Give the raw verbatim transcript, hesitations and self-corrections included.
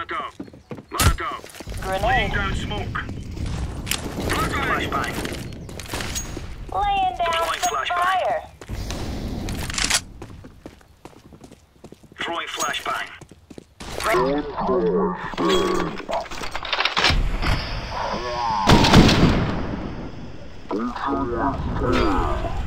Molotov. Molotov. Laying Grenade. down smoke. Flashbang. Laying down Deploying some flashbang. fire. Throwing flashbang. Control